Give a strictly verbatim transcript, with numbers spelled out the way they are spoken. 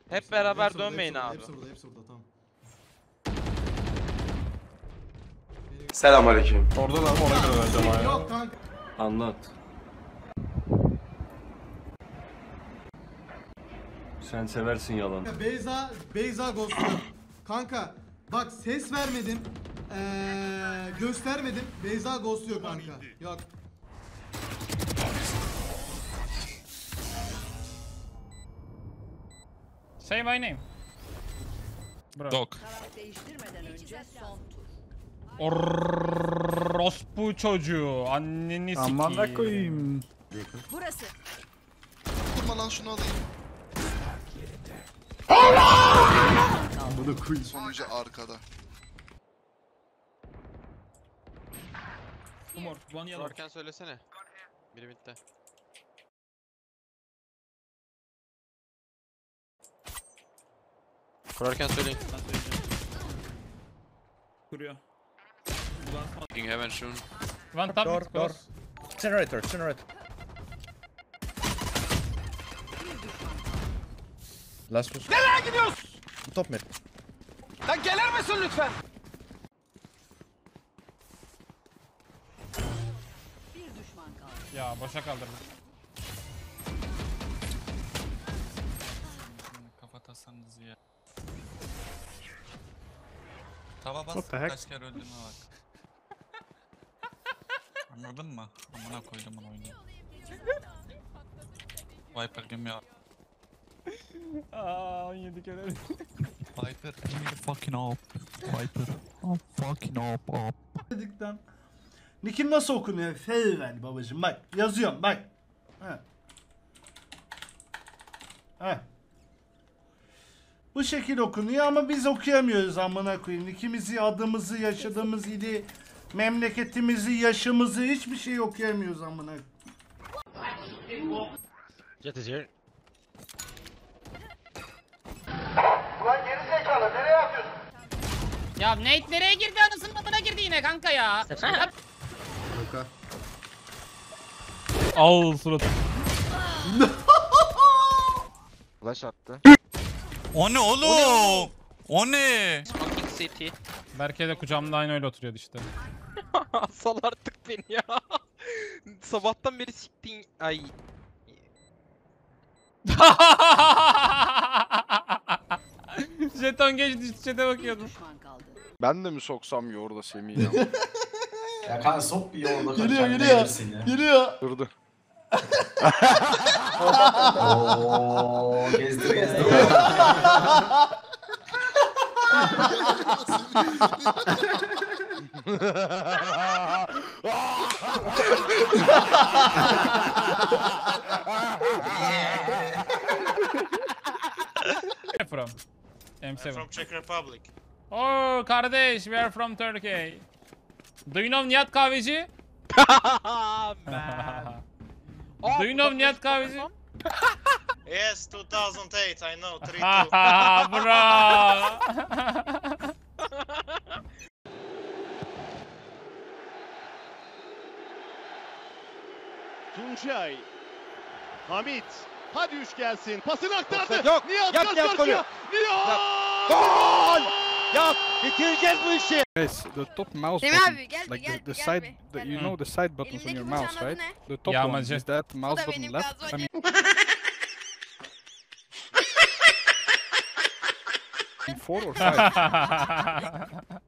Hep beraber Hepsi burada, dönmeyin hepsi abi. burada, Hepsi burada, hepsi burada, tamam. Selamünaleyküm. Oradalar mı ona göre vereceğim ayağı. Yok kanka. Anlat. Sen seversin yalan. Beyza, Beyza ghost'u. Kanka bak ses vermedim. Ee, göstermedim. Beyza ghost'luyor kanka. Yok. Say my name. Bro. Dog. Değiştirmeden önce son tur. Orospu çocuğu. Anneni sikiyim. Aman da koyayım. Burası. Durma lan şunu alayım. Bunu koyayım. Sonucu arkada. Sorarken söylesene. Biri bitti. Sorarken söyleyin. Kuruyor. Fucking heaven soon. One tap Door, mid door. close. Generator, generator. Last push. Nereye gidiyorsun? Top mid. Bir düşman kaldı. Ya boşa kaldırdım. Kapatasanız ya. Tava bas, What the heck? kaç kere öldüğüme bak. Anladın mı? Amına koydum onu oyunu. Viper give me a... Aa on yedi kere. Viper give me the fucking up. Viper. I'm fucking up up. Dedikten. Nick'im nasıl okunuyor? Feyven babacım bak yazıyorum bak. He. He. Bu şekil okunuyor ama biz okuyamıyoruz amına koyayım. Nick'imizi, adımızı, yaşadığımız ili, memleketimizi, yaşımızı hiçbir şey okuyamıyoruz amına. Jet is here. Ya Nate nereye girdi, anasının adına girdi yine kanka ya. Yoka. Al suratı. Flash attı. O ne oğlum? O ne? Fucking city. Berke de kucağımda aynı öyle oturuyordu işte. Sal artık beni ya. Sabahtan beri siktin. Ay. Jeton geçti, chat'e bakıyordum. Düşman kaldı. Ben de mi soksam yoğurda Semih'i ya? Ya kanka sok bir yolda. Geliyor geliyor. Geliyor. Durdu. Ooo gezdir gezdir. From M seven. From Czech Republic. Oh kardeş, we are from Turkey. Do you know Nihat Kahveci? Man. Do you know Nihat Kahveci? Yes, two thousand eight, I know, three two. Haha bro. Tuncay. Hamit. Hadi üç gelsin. Pasını aktardı. Yok. Nihat Yap, kaç yap, karşıya. golü. Nihat. Gol! Yap! Bitireceğiz bu işi. Guys, the top mouse Semih button, abi gel bir like gel the, bir the gel side, bir. the, Gel you bir. know the side buttons on Elimdeki your bıçağın mouse, adı right? ne? The top one, Yağmacı. is that Bu mouse da button benim left? gaz I mean, four or five?